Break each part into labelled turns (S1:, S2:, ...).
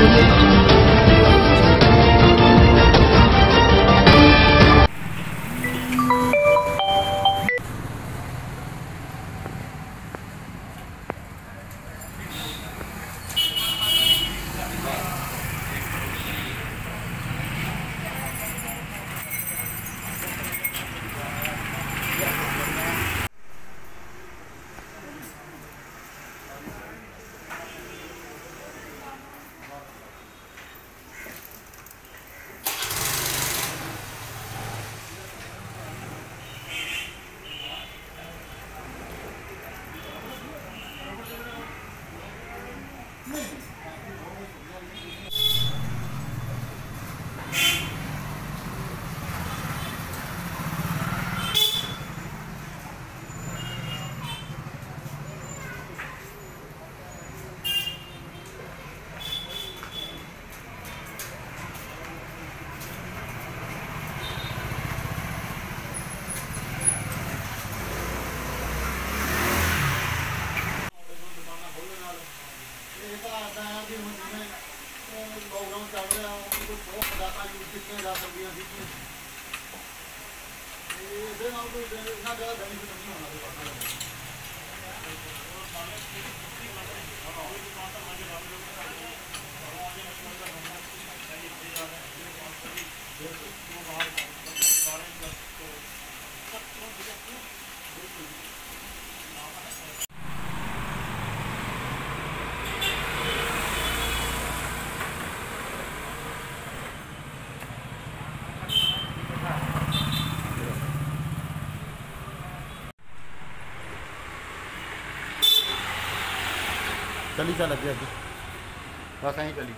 S1: चली चा लगे अभी बस अं चली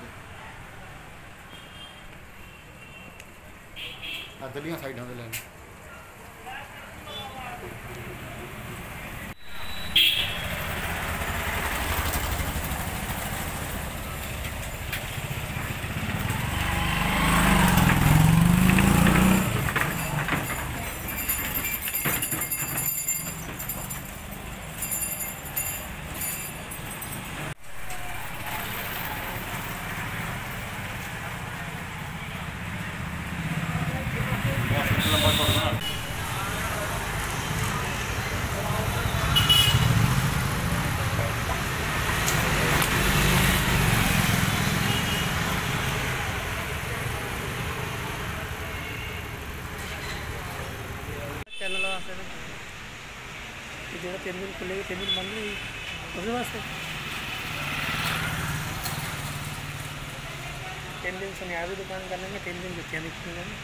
S1: अदलियाँ साइडों से लेने
S2: चैनल वास्ते जो 3 दिन खुले 3 दिन बंद नहीं उसके वास्ते 3 दिन सुनियार भी दुकान करने में 3 दिन जुतियाँ दिखती हैं।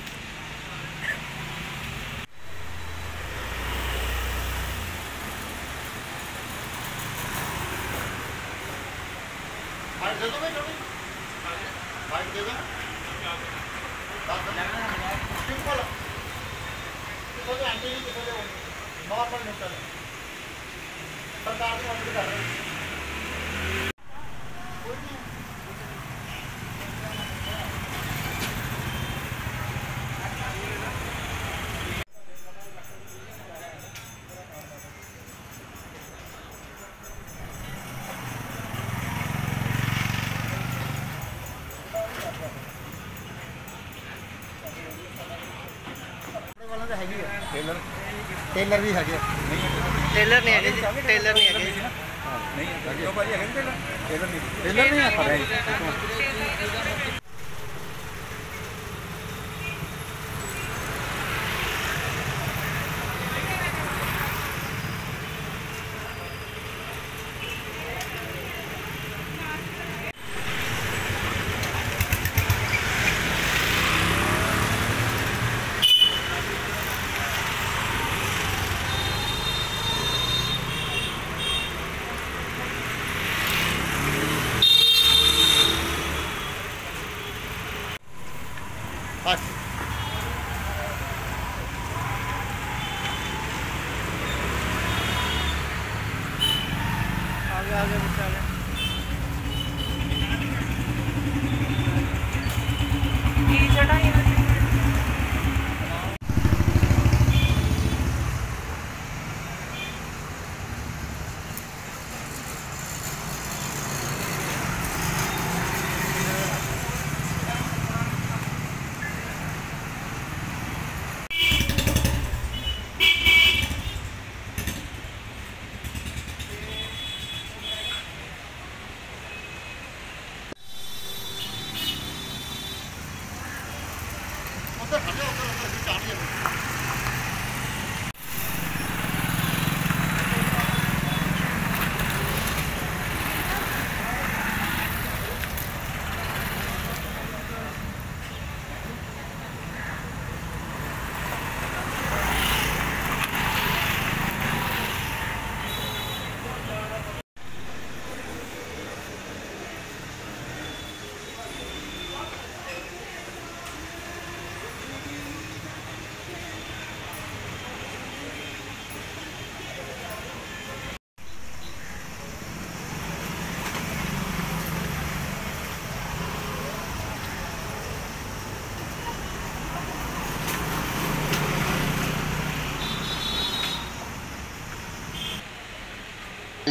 S1: नॉर्मल नेचर सरकार की मदद कर रही है। टेलर टेलर भी है
S2: टेलर नहीं है टेलर नहीं है
S1: टेलर नहीं है।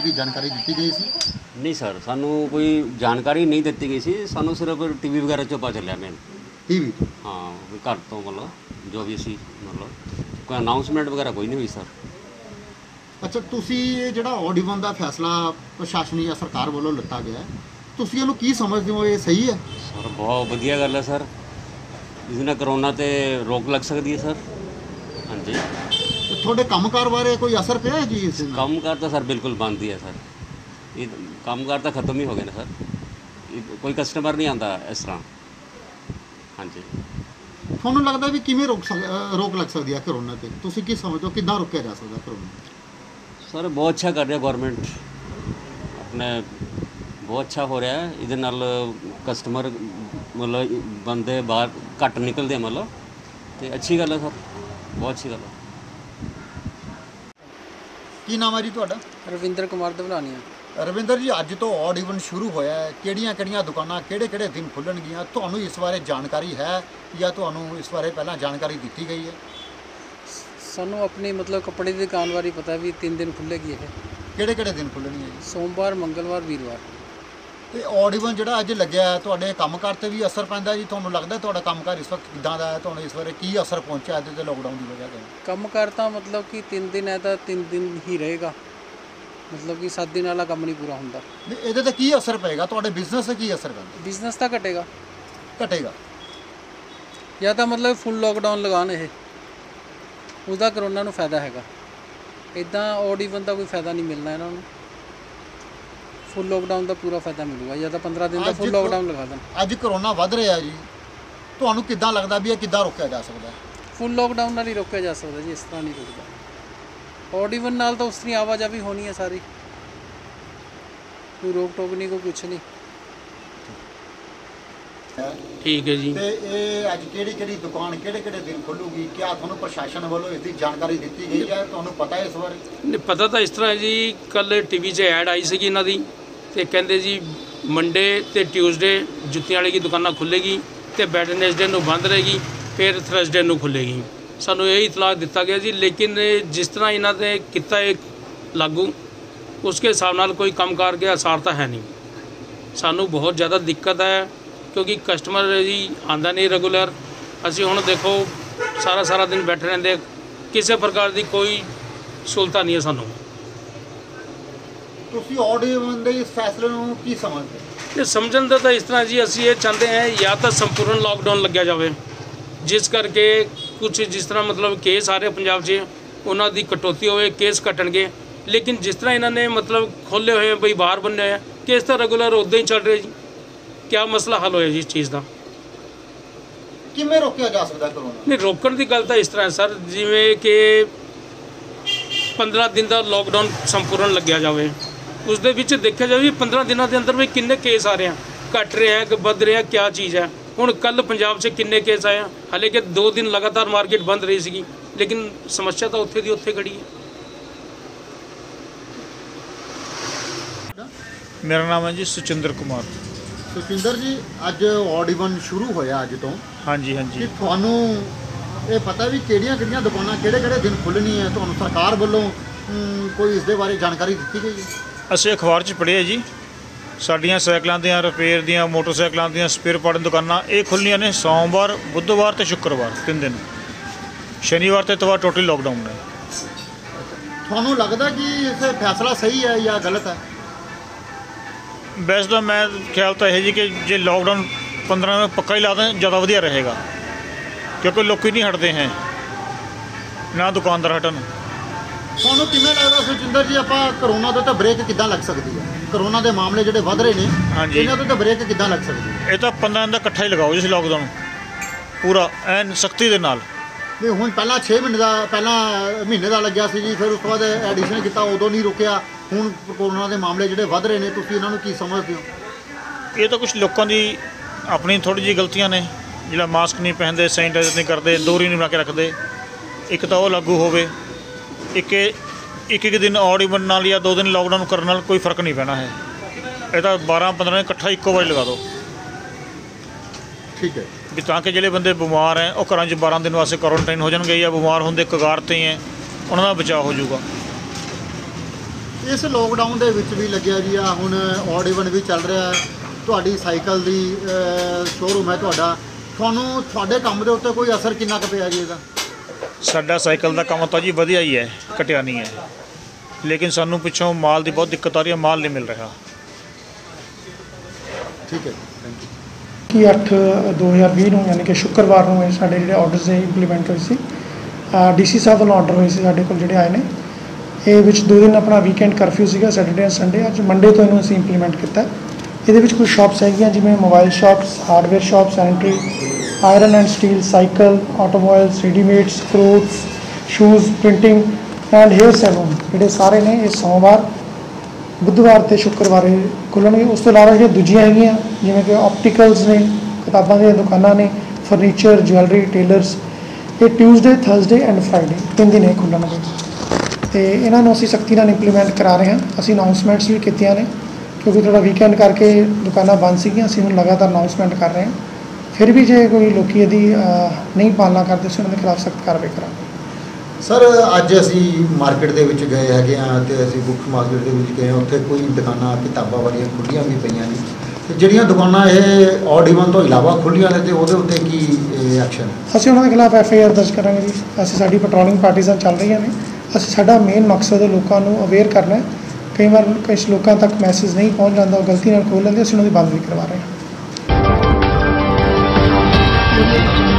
S1: ਸੀਗੀ, ਜਾਣਕਾਰੀ ਦਿੱਤੀ ਗਈ ਸੀ?
S3: नहीं सर, सानू कोई जानकारी नहीं दी गई सी, सानू सिर्फ टीवी वगैरह चों पता चलिया मैन।
S1: ਟੀਵੀ ਤੋਂ?
S3: हाँ भी घर तो मतलब जो भी सी मतलब कोई अनाउंसमेंट वगैरह कोई नहीं हुई सर।
S1: ਅੱਛਾ, ਤੁਸੀਂ ਇਹ ਜਿਹੜਾ ਔਡੀਵਨ ਦਾ ਫੈਸਲਾ ਪ੍ਰਸ਼ਾਸਨੀ ਜਾਂ ਸਰਕਾਰ ਵੱਲੋਂ ਲਿੱਤਾ ਗਿਆ ਹੈ, ਤੁਸੀਂ ਇਹਨੂੰ ਕੀ ਸਮਝਦੇ ਹੋ? ਇਹ ਸਹੀ ਹੈ?
S3: सर बहुत वधिया गल है सर, जिस नाल करोना ते रोक लग सकती है सर। हाँ जी,
S1: ਤੇ ਤੁਹਾਡੇ ਕੰਮਕਾਰ ਬਾਰੇ ਕੋਈ ਅਸਰ ਪਿਆ ਹੈ ਜੀ ਇਸ ਨਾਲ?
S3: कामकार तो सर बिल्कुल बंद ही है सर, ये कामकार तो ख़त्म ही हो गए ना सर, कोई कस्टमर नहीं आता इस तरह। हाँ जी,
S1: ਤੁਹਾਨੂੰ ਲੱਗਦਾ ਵੀ ਕਿਵੇਂ ਰੋਕ ਲੱਗ ਸਕਦੀ ਹੈ ਕਰੋਨਾ ਤੇ? ਤੁਸੀਂ ਕੀ ਸਮਝਦੇ ਹੋ ਕਿੱਦਾਂ ਰੋਕਿਆ ਜਾ ਸਕਦਾ ਕਰੋਨਾ?
S3: सर बहुत अच्छा कर रहा है गवर्नमेंट अपने, बहुत अच्छा हो रहा है। इहदे नाल कस्टमर मतलब बंदे बाहर घट निकलते मतलब, तो अच्छी गल है सर, बहुत अच्छी गल है।
S1: ਕੀ ਨਾਮ ਹੈ ਜੀ ਤੁਹਾਡਾ?
S2: ਰਵਿੰਦਰ ਕੁਮਾਰ ਦਵਲਾਨੀਆ।
S1: ਰਵਿੰਦਰ ਜੀ, ਅੱਜ ਤੋਂ ਔਡ ਇਵਨ ਸ਼ੁਰੂ ਹੋਇਆ ਹੈ, ਕਿਹੜੀਆਂ ਦੁਕਾਨਾਂ ਕਿਹੜੇ ਦਿਨ ਖੁੱਲਣਗੀਆਂ? ਤੁਹਾਨੂੰ ਇਸ ਬਾਰੇ ਜਾਣਕਾਰੀ ਹੈ ਜਾਂ ਤੁਹਾਨੂੰ ਇਸ ਬਾਰੇ ਪਹਿਲਾਂ ਜਾਣਕਾਰੀ ਦਿੱਤੀ ਗਈ ਹੈ?
S2: ਸਾਨੂੰ ਆਪਣੀ ਮਤਲਬ ਕੱਪੜੇ ਦੀ ਦੁਕਾਨ ਬਾਰੇ ਪਤਾ ਵੀ 3 ਦਿਨ ਖੁੱਲ੍ਹੇਗੀ ਇਹ,
S1: ਕਿਹੜੇ ਦਿਨ ਖੁੱਲਣਗੀਆਂ ਜੀ?
S2: ਸੋਮਵਾਰ, ਮੰਗਲਵਾਰ, ਵੀਰਵਾਰ।
S1: ਤੇ ਔਡ ਇਵਨ ਜਿਹੜਾ ਅੱਜ ਲੱਗਿਆ ਹੈ, ਤੁਹਾਡੇ ਕੰਮਕਾਰ ਤੇ ਵੀ ਅਸਰ ਪੈਂਦਾ ਜੀ? ਤੁਹਾਨੂੰ ਲੱਗਦਾ ਤੁਹਾਡਾ ਕੰਮਕਾਰ ਇਸ ਵਕਤ ਕਿੱਦਾਂ ਦਾ ਹੈ? ਤੁਹਾਨੂੰ ਇਸ ਬਾਰੇ ਕੀ ਅਸਰ ਪਹੁੰਚਿਆ ਇਹਦੇ ਤੇ ਲੋਕਡਾਊਨ ਦੀ ਵਜ੍ਹਾ ਤੋਂ?
S2: ਕੰਮ ਕਰਤਾ ਮਤਲਬ ਕਿ 3 ਦਿਨ ਹੈ ਤਾਂ 3 ਦਿਨ ਹੀ ਰਹੇਗਾ, ਮਤਲਬ ਕਿ 7 ਦਿਨ ਵਾਲਾ ਕੰਮ ਨਹੀਂ ਪੂਰਾ ਹੁੰਦਾ।
S1: ਨਹੀਂ, ਇਹਦੇ ਤੇ ਕੀ ਅਸਰ ਪਏਗਾ? ਤੁਹਾਡੇ ਬਿਜ਼ਨਸ ਤੇ ਕੀ ਅਸਰ ਪੈਂਦਾ?
S2: ਬਿਜ਼ਨਸ ਤਾਂ ਘਟੇਗਾ
S1: ਘਟੇਗਾ?
S2: ਜਾਂ ਤਾਂ ਮਤਲਬ ਫੁੱਲ ਲੋਕਡਾਊਨ ਲਗਾਉਣ ਇਹ, ਉਹਦਾ ਕਰੋਨਾ ਨੂੰ ਫਾਇਦਾ ਹੈਗਾ। ਇੱਦਾਂ ਔਡ ਇਵਨ ਦਾ ਕੋਈ ਫਾਇਦਾ ਨਹੀਂ ਮਿਲਣਾ ਇਹਨਾਂ ਨੂੰ, ਫੁੱਲ ਲੋਕਡਾਊਨ ਦਾ ਪੂਰਾ ਫਾਇਦਾ ਮਿਲੂਗਾ। ਜਾਂ ਤਾਂ 15 ਦਿਨ ਦਾ ਫੁੱਲ ਲੋਕਡਾਊਨ ਲਗਾ ਦੇਣ।
S1: ਅੱਜ ਕਰੋਨਾ ਵੱਧ ਰਿਹਾ ਜੀ, ਤੁਹਾਨੂੰ ਕਿੱਦਾਂ ਲੱਗਦਾ ਵੀ ਇਹ ਕਿੱਦਾਂ ਰੋਕਿਆ ਜਾ ਸਕਦਾ?
S2: ਫੁੱਲ ਲੋਕਡਾਊਨ ਨਾਲ ਹੀ ਰੋਕਿਆ ਜਾ ਸਕਦਾ ਜੀ, ਇਸ ਤਰ੍ਹਾਂ ਨਹੀਂ ਰੁਕਦਾ। ਔਡ ਇਵਨ ਨਾਲ ਤਾਂ ਉਸ ਤਰ੍ਹਾਂ ਆਵਾਜਾਈ ਹੋਣੀ ਹੈ ਸਾਰੀ, ਕੋਈ ਰੋਕ ਟੋਕ ਨਹੀਂ, ਕੋਈ ਕੁਛ ਨਹੀਂ।
S4: ठीक है जी।
S1: ਤੇ ਇਹ ਅੱਜ ਕਿਹੜੀ ਦੁਕਾਨ ਕਿਹੜੇ ਦਿਨ ਖੁੱਲੂਗੀ? ਕਿਆ ਤੁਹਾਨੂੰ ਪ੍ਰਸ਼ਾਸਨ ਵੱਲੋਂ ਇਸ ਦੀ ਜਾਣਕਾਰੀ ਦਿੱਤੀ ਗਈ ਹੈ? ਤੁਹਾਨੂੰ ਪਤਾ ਹੈ ਇਸ ਬਾਰੇ?
S4: ਨਹੀਂ ਪਤਾ ਤਾਂ ਇਸ ਤਰ੍ਹਾਂ ਹੈ ਜੀ, ਕੱਲ ਟੀਵੀ 'ਚ ਐਡ ਆਈ ਸੀਗੀ ਇਹਨਾਂ ਦੀ, ਤੇ ਕਹਿੰਦੇ ਜੀ ਮੰਡੇ ਤੇ ਟਿਊਜ਼ਡੇ ਜੁੱਤੀਆਂ ਵਾਲੀ ਦੀ ਦੁਕਾਨਾਂ ਖੁੱਲ੍ਹੇਗੀ ਤੇ ਵੈਡਨਸਡੇ ਨੂੰ ਬੰਦ ਰਹੇਗੀ, ਫਿਰ ਥਰਸਡੇ ਨੂੰ ਖੁੱਲ੍ਹੇਗੀ। ਸਾਨੂੰ ਇਹ ਇਤਲਾਹ ਦਿੱਤਾ ਗਿਆ ਜੀ, ਲੇਕਿਨ ਜਿਸ ਤਰ੍ਹਾਂ ਇਹਨਾਂ ਨੇ ਕੀਤਾ ਇਹ ਲਾਗੂ, ਉਸਕੇ ਹਿਸਾਬ ਨਾਲ ਕੋਈ ਕੰਮਕਾਰ ਕੇ ਅਸਾਰ ਤਾਂ ਹੈ ਨਹੀਂ। ਸਾਨੂੰ ਬਹੁਤ ਜ਼ਿਆਦਾ ਦਿੱਕਤ ਹੈ ਕਿਉਂਕਿ ਕਸਟਮਰ ਜੀ ਆਉਂਦਾ ਨਹੀਂ ਰੈਗੂਲਰ। ਅਸੀਂ ਹੁਣ ਦੇਖੋ ਸਾਰਾ ਦਿਨ ਬੈਠੇ ਰਹਿੰਦੇ, ਕਿਸੇ ਪ੍ਰਕਾਰ ਦੀ ਕੋਈ ਸਹੂਲਤਾਂ ਨਹੀਂ ਹੈ ਸਾਨੂੰ।
S1: ਤੁਸੀਂ ਔਡ ਇਵਨ ਦੇ ਇਸ ਫੈਸਲੇ ਨੂੰ ਕੀ ਸਮਝਦੇ?
S4: ਇਹ ਸਮਝਣ ਦਾ ਤਾਂ ਇਸ ਤਰ੍ਹਾਂ ਜੀ, ਅਸੀਂ ਇਹ ਚਾਹੁੰਦੇ ਹਾਂ ਜਾਂ ਤਾਂ ਸੰਪੂਰਨ ਲਾਕਡਾਊਨ ਲੱਗਿਆ ਜਾਵੇ, ਜਿਸ ਕਰਕੇ ਕੁਝ ਜਿਸ ਤਰ੍ਹਾਂ ਮਤਲਬ ਕੇਸ ਆ ਰਹੇ ਪੰਜਾਬ 'ਚ ਉਹਨਾਂ ਦੀ ਕਟੌਤੀ ਹੋਵੇ, ਕੇਸ ਘਟਣਗੇ। ਲੇਕਿਨ ਜਿਸ ਤਰ੍ਹਾਂ ਇਹਨਾਂ ਨੇ ਮਤਲਬ ਖੋਲ੍ਹੇ ਹੋਏ ਬਈ ਬਾਹਰ ਬੰਨੇ ਹੋਏ, ਕੇਸ ਤਾਂ ਰੈਗੂਲਰ ਉੱਦਾਂ ਹੀ ਚੱਲ ਰਹੇ ਜੀ। ਕਿਆ ਮਸਲਾ ਹੱਲ ਹੋਇਆ ਜੀ ਇਸ ਚੀਜ਼ ਦਾ?
S1: ਕਿਵੇਂ ਰੋਕਿਆ ਜਾ ਸਕਦਾ ਕਰੋਨਾ?
S4: ਨਹੀਂ, ਰੋਕਣ ਦੀ ਗੱਲ ਤਾਂ ਇਸ ਤਰ੍ਹਾਂ ਹੈ ਸਰ, ਜਿਵੇਂ ਕਿ 15 ਦਿਨ ਦਾ ਲਾਕਡਾਊਨ ਸੰਪੂਰਨ ਲੱਗਿਆ ਜਾਵੇ, ਉਸ ਦੇ ਵਿੱਚ ਦੇਖਿਆ ਜਾਵੇ 15 ਦਿਨਾਂ ਦੇ ਅੰਦਰ ਵੀ ਕਿੰਨੇ ਕੇਸ ਆ ਰਹੇ ਆ, ਘਟ ਰਹੇ ਆ ਕਿ ਵੱਧ ਰਹੇ ਆ, ਕਿਆ ਚੀਜ਼ ਹੈ। ਹੁਣ ਕੱਲ ਪੰਜਾਬ 'ਚ ਕਿੰਨੇ ਕੇਸ ਆਏ ਆ, ਹਾਲੇ ਕਿ 2 ਦਿਨ ਲਗਾਤਾਰ ਮਾਰਕੀਟ ਬੰਦ ਰਹੀ ਸੀਗੀ, ਲੇਕਿਨ ਸਮੱਸਿਆ ਤਾਂ ਉੱਥੇ ਦੀ ਉੱਥੇ ਖੜੀ ਹੈ।
S5: ਮੇਰਾ ਨਾਮ ਹੈ ਜੀ ਸੁਚਿੰਦਰ ਕੁਮਾਰ।
S1: ਸੁਖਿੰਦਰ ਜੀ, ਅੱਜ ਔਡ ਇਵਨ ਸ਼ੁਰੂ ਹੋਇਆ ਅੱਜ ਤੋਂ,
S5: ਹਾਂਜੀ
S1: ਕਿ
S5: ਹਾਂਜੀ
S1: ਤੁਹਾਨੂੰ ਇਹ ਪਤਾ ਵੀ ਕਿਹੜੀਆਂ ਦੁਕਾਨਾਂ ਕਿਹੜੇ ਦਿਨ ਖੁੱਲ੍ਹਣੀਆਂ? ਤੁਹਾਨੂੰ ਸਰਕਾਰ ਵੱਲੋਂ ਕੋਈ ਇਸ ਦੇ ਬਾਰੇ ਜਾਣਕਾਰੀ ਦਿੱਤੀ ਗਈ ਹੈ?
S5: ਅਸੀਂ ਅਖਬਾਰ 'ਚ ਪੜ੍ਹਿਆ ਜੀ, ਸਾਡੀਆਂ ਸਾਈਕਲਾਂ ਦੀਆਂ ਰਿਪੇਅਰ ਦੀਆਂ, ਮੋਟਰਸਾਈਕਲਾਂ ਦੀਆਂ ਸਪੇਅਰ ਪਾਰਟ ਦੀਆਂ ਦੁਕਾਨਾਂ ਇਹ ਖੁੱਲ੍ਹਣੀਆਂ ਨੇ ਸੋਮਵਾਰ, ਬੁੱਧਵਾਰ ਤੇ ਸ਼ੁੱਕਰਵਾਰ 3 ਦਿਨ। ਸ਼ਨੀਵਾਰ ਤੇ ਐਤਵਾਰ ਟੋਟਲੀ ਲਾਕਡਾਊਨ ਹੈ।
S1: ਤੁਹਾਨੂੰ ਲੱਗਦਾ ਕਿ ਇਹ ਫੈਸਲਾ ਸਹੀ ਹੈ ਜਾਂ ਗਲਤ ਹੈ?
S5: ਵੈਸੇ ਤਾਂ ਮੈਂ ਖਿਆਲ ਤਾਂ ਇਹ ਜੀ ਕਿ ਜੇ ਲਾਕਡਾਊਨ 15 ਦਿਨ ਪੱਕਾ ਹੀ ਲਾ ਦੇਣ ਜ਼ਿਆਦਾ ਵਧੀਆ ਰਹੇਗਾ, ਕਿਉਂਕਿ ਲੋਕੀ ਨਹੀਂ ਹਟਦੇ ਹੈ, ਨਾ ਦੁਕਾਨਦਾਰ ਹਟਣ।
S1: ਤੁਹਾਨੂੰ ਕਿਵੇਂ ਲੱਗਦਾ ਸੁਖਿੰਦਰ ਜੀ, ਆਪਾਂ ਕਰੋਨਾ ਦੇ ਤਾਂ ਬ੍ਰੇਕ ਕਿੱਦਾਂ ਲੱਗ ਸਕਦੀ ਹੈ? ਕਰੋਨਾ ਦੇ ਮਾਮਲੇ ਜਿਹੜੇ ਵੱਧ ਰਹੇ ਨੇ,
S5: ਹਾਂਜੀ।
S1: ਇਹਨਾਂ ਤੇ ਤਾਂ ਬ੍ਰੇਕ ਕਿੱਦਾਂ ਲੱਗ ਸਕਦੀ ਹੈ?
S5: ਇਹ ਤਾਂ 15 ਦਿਨ ਦਾ ਇਕੱਠਾ ਹੀ ਲਗਾਓ ਜੀ ਲਾਕਡਾਊਨ, ਪੂਰਾ ਐਨ ਸਖਤੀ ਦੇ ਨਾਲ।
S1: ਵੀ ਹੁਣ ਪਹਿਲਾਂ 6 ਮਹੀਨੇ ਦਾ ਲੱਗਿਆ ਸੀ ਜੀ, ਫਿਰ ਉਸ ਤੋਂ ਬਾਅਦ ਐਡੀਸ਼ਨ ਕੀਤਾ, ਉਦੋਂ ਨਹੀਂ ਰੁਕਿਆ। ਹੁਣ ਕਰੋਨਾ ਦੇ ਮਾਮਲੇ ਜਿਹੜੇ ਵੱਧ ਰਹੇ ਨੇ, ਤੁਸੀਂ ਇਹਨਾਂ ਨੂੰ ਕੀ ਸਮਝਦੇ ਹੋ?
S5: ਇਹ ਤਾਂ ਕੁਝ ਲੋਕਾਂ ਦੀ ਆਪਣੀ ਥੋੜ੍ਹੀ ਜਿਹੀ ਗਲਤੀਆਂ ਨੇ, ਜਿਹੜਾ ਮਾਸਕ ਨਹੀਂ ਪਹਿਨਦੇ, ਸੈਨੀਟਾਈਜ਼ਰ ਨਹੀਂ ਕਰਦੇ, ਦੂਰੀ ਨਹੀਂ ਬਣਾ ਕੇ ਰੱਖਦੇ। ਇੱਕ ਤਾਂ ਉਹ ਲਾਗੂ ਹੋਵੇ, ਇੱਕ ਦਿਨ ਔਡ ਇਵਨ ਨਾਲ ਜਾਂ 2 ਦਿਨ ਲਾਕਡਾਊਨ ਕਰਨ ਨਾਲ ਕੋਈ ਫਰਕ ਨਹੀਂ ਪੈਣਾ ਹੈ। ਇਹ ਤਾਂ 12-15 ਦਿਨ ਇਕੱਠਾ ਇੱਕੋ ਵਾਰੀ ਲਗਾ ਦਿਓ,
S1: ਠੀਕ ਹੈ।
S5: ਵੀ ਤਾਂ ਕਿ ਜਿਹੜੇ ਬੰਦੇ ਬਿਮਾਰ ਹੈ ਉਹ ਘਰਾਂ 'ਚ 12 ਦਿਨ ਵਾਸਤੇ ਕੁਆਰੰਟਾਈਨ ਹੋ ਜਾਣਗੇ, ਜਾਂ ਬਿਮਾਰ ਹੁੰਦੇ ਕਗਾਰ 'ਤੇ ਹੈ, ਉਹਨਾਂ ਦਾ ਬਚਾਅ ਹੋ ਜਾਊਗਾ।
S1: ਇਸ ਲੋਕਡਾਊਨ ਦੇ ਵਿੱਚ ਵੀ ਲੱਗਿਆ ਜੀ ਆ ਹੁਣ ਔਡ ਇਵਨ ਵੀ ਚੱਲ ਰਿਹਾ ਹੈ, ਤੁਹਾਡੀ ਸਾਈਕਲ ਦੀ ਸ਼ੋਰੂਮ ਹੈ ਤੁਹਾਨੂੰ ਤੁਹਾਡੇ ਕੰਮ ਦੇ ਉੱਤੇ ਕੋਈ ਅਸਰ ਕਿੰਨਾ ਕੁ ਪਿਆ ਜੀ ਇਹਦਾ?
S5: ਸਾਡਾ ਸਾਈਕਲ ਦਾ ਕੰਮ ਤਾਂ ਜੀ ਵਧੀਆ ਹੀ ਹੈ, ਘਟਿਆ ਨਹੀਂ ਹੈ, ਲੇਕਿਨ ਸਾਨੂੰ ਪਿੱਛੋਂ ਮਾਲ ਦੀ ਬਹੁਤ ਦਿੱਕਤ ਆ ਰਹੀ ਹੈ, ਮਾਲ ਨਹੀਂ ਮਿਲ ਰਿਹਾ।
S1: ਠੀਕ ਹੈ, ਥੈਂਕ ਯੂ।
S6: ਕਿ 8/2020 ਨੂੰ ਯਾਨੀ ਕਿ ਸ਼ੁੱਕਰਵਾਰ ਨੂੰ ਇਹ ਸਾਡੇ ਜਿਹੜੇ ਆਰਡਰਸ ਹੈ ਇੰਪਲੀਮੈਂਟ ਹੋਏ ਸੀ। ਡੀਸੀ ਸਾਹਿਬ ਵੱਲੋਂ ਆਰਡਰ ਹੋਏ ਸੀ ਸਾਡੇ ਕੋਲ ਜਿਹੜੇ ਆਏ ਨੇ। ਇਹ ਵਿੱਚ 2 ਦਿਨ ਆਪਣਾ ਵੀਕਐਂਡ ਕਰਫਿਊ ਸੀਗਾ, ਸੈਟਰਡੇ ਐਂਡ ਸੰਡੇ। ਅੱਜ ਮੰਡੇ ਤੋਂ ਇਹਨੂੰ ਅਸੀਂ ਇੰਪਲੀਮੈਂਟ ਕੀਤਾ। ਇਹਦੇ ਵਿੱਚ ਕੁਝ ਸ਼ਾਪਸ ਹੈਗੀਆਂ ਜਿਵੇਂ mobile shops, hardware shop, sanitary, iron and steel, cycle, automobiles, readymades, clothes, shoes, printing and hair salon ਜਿਹੜੇ ਸਾਰੇ ਨੇ ਇਹ ਸੋਮਵਾਰ, ਬੁੱਧਵਾਰ ਤੇ ਸ਼ੁੱਕਰਵਾਰ ਖੁੱਲ੍ਹਣਗੇ। ਉਸ ਤੋਂ ਇਲਾਵਾ ਜਿਹੜੀਆਂ ਦੂਜੀਆਂ ਹੈਗੀਆਂ ਜਿਵੇਂ ਕਿ ਆਪਟੀਕਲਸ ਨੇ, ਕਿਤਾਬਾਂ ਦੀਆਂ ਦੁਕਾਨਾਂ ਨੇ, ਫਰਨੀਚਰ, ਜਵੈਲਰੀ, ਟੇਲਰਸ, ਇਹ ਟਿਊਜ਼ਡੇ, ਥਰਸਡੇ ਐਂਡ ਫਰਾਈਡੇ 3 ਦਿਨ ਇਹ ਖੁੱਲ੍ਹਣਗੇ ਅਤੇ ਇਹਨਾਂ ਨੂੰ ਅਸੀਂ ਸਖਤੀ ਨਾਲ ਇੰਪਲੀਮੈਂਟ ਕਰਾ ਰਹੇ ਹਾਂ। ਅਸੀਂ ਅਨਾਊਂਸਮੈਂਟਸ ਵੀ ਕੀਤੀਆਂ ਨੇ ਕਿਉਂਕਿ ਥੋੜ੍ਹਾ ਵੀਕਐਂਡ ਕਰਕੇ ਦੁਕਾਨਾਂ ਬੰਦ ਸੀਗੀਆਂ। ਅਸੀਂ ਹੁਣ ਲਗਾਤਾਰ ਅਨਾਊਂਸਮੈਂਟ ਕਰ ਰਹੇ ਹਾਂ। ਫਿਰ ਵੀ ਜੇ ਕੋਈ ਲੋਕ ਇਹਦੀ ਨਹੀਂ ਪਾਲਣਾ ਕਰਦੇ ਅਸੀਂ ਉਹਨਾਂ ਦੇ ਖਿਲਾਫ ਸਖਤ ਕਾਰਵਾਈ ਕਰਾਂਗੇ।
S1: ਸਰ ਅੱਜ ਅਸੀਂ ਮਾਰਕੀਟ ਦੇ ਵਿੱਚ ਗਏ ਹੈਗੇ ਹਾਂ ਅਤੇ ਅਸੀਂ ਬੁੱਕ ਮਾਰਕੀਟ ਦੇ ਵਿੱਚ ਗਏ ਹਾਂ, ਉੱਥੇ ਕੋਈ ਦੁਕਾਨਾਂ ਕਿਤਾਬਾਂ ਵਾਲੀਆਂ ਖੁੱਲ੍ਹੀਆਂ ਵੀ ਪਈਆਂ ਨੇ ਅਤੇ ਜਿਹੜੀਆਂ ਦੁਕਾਨਾਂ ਇਹ ਔਡ ਇਵਨ ਤੋਂ ਇਲਾਵਾ ਖੁੱਲ੍ਹੀਆਂ ਨੇ ਅਤੇ ਉਹਦੇ ਉੱਤੇ ਕੀ ਐਕਸ਼ਨ ਹੈ?
S6: ਅਸੀਂ ਉਹਨਾਂ ਦੇ ਖਿਲਾਫ FIR ਦਰਜ ਕਰਾਂਗੇ ਜੀ। ਅਸੀਂ ਸਾਡੀ ਪੈਟਰੋਲਿੰਗ ਪਾਰਟੀਜ਼ਾਂ ਚੱਲ ਰਹੀਆਂ ਨੇ। ਸਾਡਾ ਮੇਨ ਮਕਸਦ ਹੈ ਲੋਕਾਂ ਨੂੰ ਅਵੇਅਰ ਕਰਨਾ। ਕਈ ਵਾਰ ਕੁਝ ਲੋਕਾਂ ਤੱਕ ਮੈਸੇਜ ਨਹੀਂ ਪਹੁੰਚ ਜਾਂਦਾ, ਉਹ ਗਲਤੀ ਨਾਲ ਖੋਲ੍ਹ ਲੈਂਦੇ, ਅਸੀਂ ਉਹਨਾਂ ਦੀ ਬੰਦ ਵੀ ਕਰਵਾ ਰਹੇ ਹਾਂ।